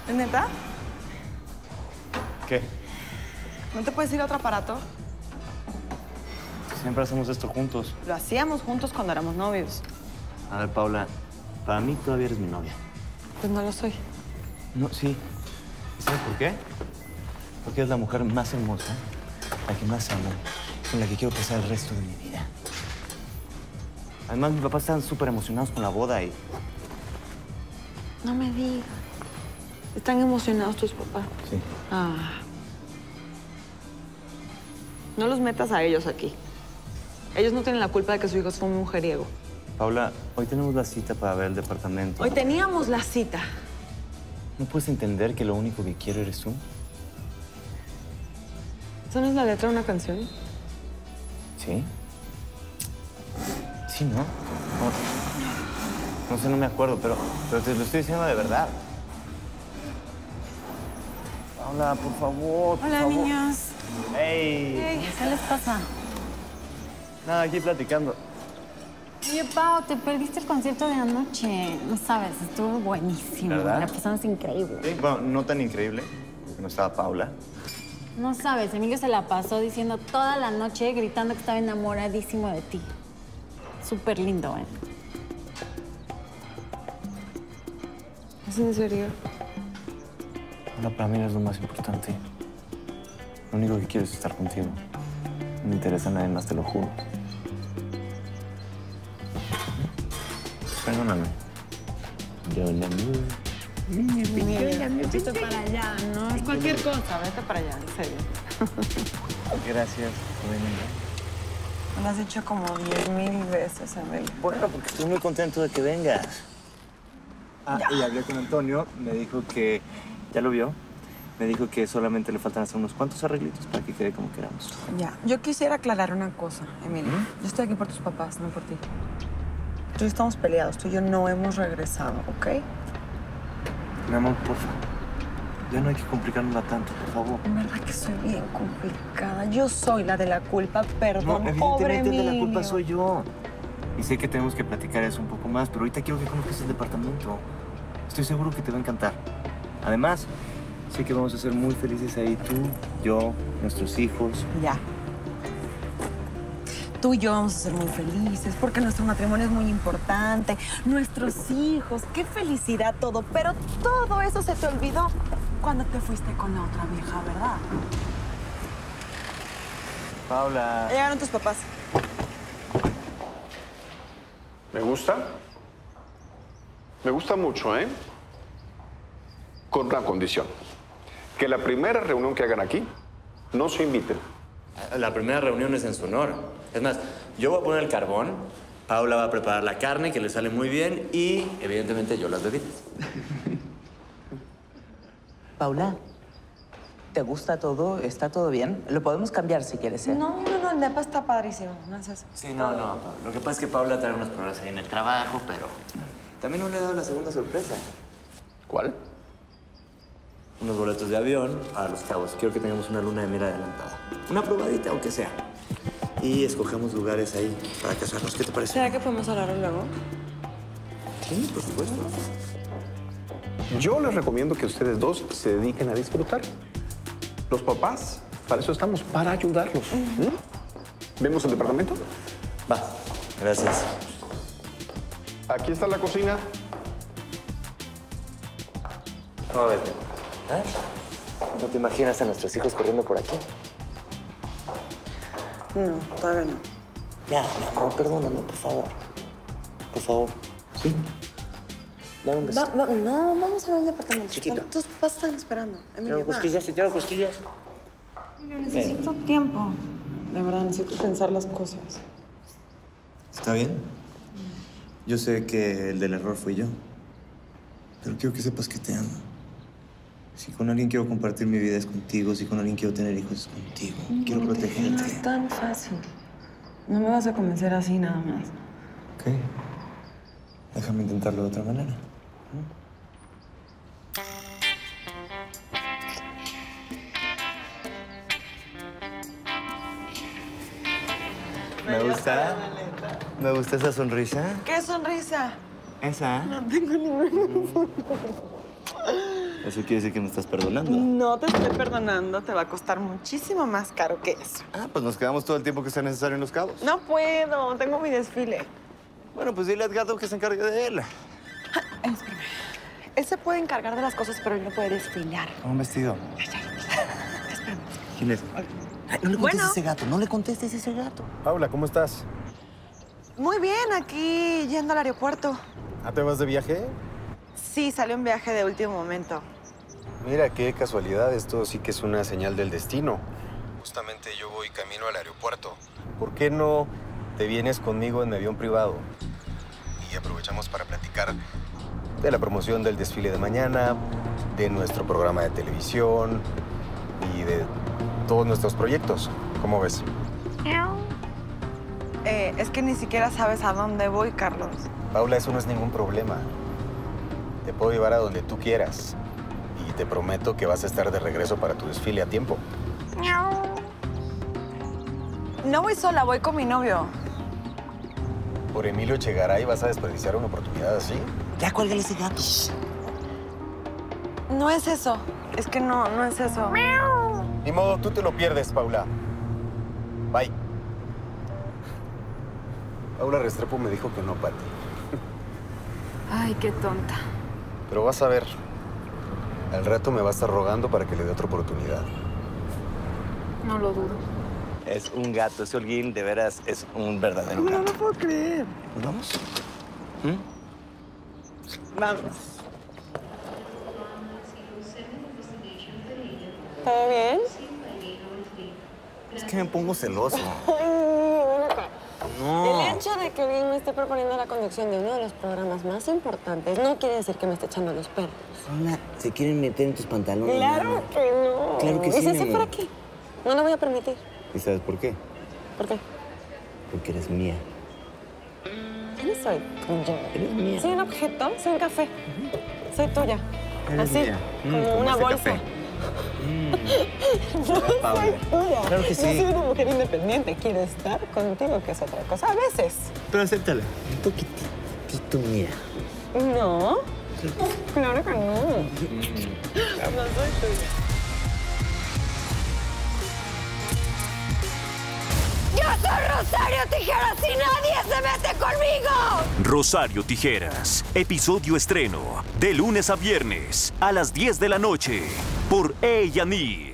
¿Es neta? ¿Qué? ¿No te puedes ir a otro aparato? Siempre hacemos esto juntos. Lo hacíamos juntos cuando éramos novios. A ver, Paula, para mí todavía eres mi novia. Pues no lo soy. No, sí. ¿Sabes por qué? Porque es la mujer más hermosa, la que más amo, con la que quiero pasar el resto de mi vida. Además, mis papás están súper emocionados con la boda y... No me digas. ¿Están emocionados tus papás? Sí. Ah. No los metas a ellos aquí. Ellos no tienen la culpa de que su hijo fue un mujeriego. Paula, hoy tenemos la cita para ver el departamento. Hoy teníamos la cita. ¿No puedes entender que lo único que quiero eres tú? ¿Esa no es la letra de una canción? ¿Sí? Sí, ¿no? No sé, no me acuerdo, pero te lo estoy diciendo de verdad. Paula, por favor, por Hola, favor. niños. ¡Ey! ¿Qué les pasa? Nada, aquí platicando. Oye, Pau, te perdiste el concierto de anoche. No sabes, estuvo buenísimo. ¿Verdad? La pasamos increíble. Sí, bueno, no tan increíble, porque no estaba Paula. No sabes, Emilio se la pasó diciendo toda la noche, gritando que estaba enamoradísimo de ti. Súper lindo, ¿eh? ¿Es en serio? Paula, para mí eres lo más importante. Lo único que quiero es estar contigo. No me interesa nadie más, te lo juro. Perdóname. Vete para allá, ¿no? Es cualquier cosa. Vete para allá, en serio. Gracias por venir. Me lo has dicho como 10,000 veces, Emilio. Bueno, porque estoy muy contento de que vengas. Y hablé con Antonio, me dijo que... ¿Ya lo vio? Me dijo que solamente le faltan hacer unos cuantos arreglitos para que quede como queramos. Ya, yo quisiera aclarar una cosa, Emilio. Yo estoy aquí por tus papás, no por ti. Tú y yo estamos peleados, tú y yo no hemos regresado, ¿ok? Mi amor, por favor. Ya no hay que complicárnosla tanto, por favor. En verdad que soy bien complicada. Yo soy la de la culpa, perdón, No, pobre evidentemente Emilio. de la culpa soy yo. Y sé que tenemos que platicar eso un poco más, pero ahorita quiero que conozcas el departamento. Estoy seguro que te va a encantar. Además, sé que vamos a ser muy felices ahí, tú, yo, nuestros hijos. Ya. Tú y yo vamos a ser muy felices porque nuestro matrimonio es muy importante. Nuestros hijos, qué felicidad todo. Pero todo eso se te olvidó cuando te fuiste con la otra vieja, ¿verdad? Paula. Ya llegaron tus papás. ¿Me gusta? Me gusta mucho, ¿eh? Con una condición. Que la primera reunión que hagan aquí, no se inviten. La primera reunión es en su honor. Es más, yo voy a poner el carbón, Paula va a preparar la carne, que le sale muy bien, y evidentemente yo las bebidas. Paula, ¿te gusta todo? ¿Está todo bien? Lo podemos cambiar si quieres, ¿eh? No, el depa está padrísimo. No es eso. Sí, no, Paula. Lo que pasa es que Paula trae unos problemas ahí en el trabajo, pero también no le he dado la segunda sorpresa. ¿Cuál? Unos boletos de avión para Los Cabos. Quiero que tengamos una luna de miel adelantada. Una probadita, aunque sea. Y escojamos lugares ahí para casarnos. ¿Qué te parece? ¿Será que podemos hablar luego? Sí, por supuesto. Yo les recomiendo que ustedes dos se dediquen a disfrutar. Los papás, para eso estamos, para ayudarlos. ¿Vemos el departamento? Va, gracias. Aquí está la cocina. ¿Cómo ves? ¿Eh? ¿No te imaginas a nuestros hijos corriendo por aquí? No, todavía no. Ya, mi amor, perdóname, por favor. Por favor. Sí. Dame un beso. No, vamos a ver el departamento. Chiquito. Tus papás están esperando. Te Emilio, hago cosquillas, te hago cosquillas. Necesito tiempo. De verdad, necesito pensar las cosas. ¿Está bien? Yo sé que el del error fui yo. Pero quiero que sepas que te amo. Si con alguien quiero compartir mi vida es contigo. Si con alguien quiero tener hijos es contigo. Quiero No protegerte. es tan fácil. No me vas a convencer así nada más. Ok. Déjame intentarlo de otra manera. ¿Me gusta? ¿Me gusta esa sonrisa? ¿Qué sonrisa? Esa. No tengo ninguna. Eso quiere decir que me estás perdonando. No te estoy perdonando, te va a costar muchísimo más caro que eso. Ah, pues nos quedamos todo el tiempo que sea necesario en Los Cabos. No puedo, tengo mi desfile. Bueno, pues dile a Edgardo que se encargue de él. Espérame. Él se puede encargar de las cosas, pero él no puede desfilar. Un vestido. Espérame. ¿Quién es? Ay, no le contestes Bueno. a ese gato, no le contestes a ese gato. Paula, ¿cómo estás? Muy bien, aquí yendo al aeropuerto. ¿Ah, te vas de viaje? Sí, salió un viaje de último momento. Mira, qué casualidad. Esto sí que es una señal del destino. Justamente yo voy camino al aeropuerto. ¿Por qué no te vienes conmigo en mi avión privado? Y aprovechamos para platicar de la promoción del desfile de mañana, de nuestro programa de televisión y de todos nuestros proyectos. ¿Cómo ves? Es que ni siquiera sabes a dónde voy, Carlos. Paula, eso no es ningún problema. Te puedo llevar a donde tú quieras. Y te prometo que vas a estar de regreso para tu desfile a tiempo. No voy sola, voy con mi novio. ¿Por Emilio Echegaray vas a desperdiciar una oportunidad así? Ya, cuélgale ese gato. No es eso. Es que no es eso. Ni modo, tú te lo pierdes, Paula. Bye. Paula Restrepo me dijo que no, Pati. Ay, qué tonta. Pero vas a ver. Al rato me va a estar rogando para que le dé otra oportunidad. No lo dudo. Es un gato, ese Holguín de veras es un verdadero gato. No lo puedo creer. ¿Nos vamos? Vamos. ¿Todo bien? Es que me pongo celoso. El hecho de que alguien me esté proponiendo la conducción de uno de los programas más importantes no quiere decir que me esté echando los perros. Paula, se quieren meter en tus pantalones. Claro que no. Claro que ¿Y sí, si mi así amor. fuera qué? No lo voy a permitir. ¿Y sabes por qué? ¿Por qué? Porque eres mía. Yo no soy tuya. Eres mía. Soy un objeto, soy un café. Soy tuya. Eres Así, mía. como una ese bolsa. café. No soy tuya. Claro que sí. Yo soy una mujer independiente. Quiero estar contigo, que es otra cosa. A veces. Pero acéptala. Un poquitito mía. No. Claro que no. No soy tuya. ¡Yo soy Rosario Tijeras y nadie se mete conmigo! Rosario Tijeras, episodio estreno, de lunes a viernes, a las 10 de la noche, por A&E.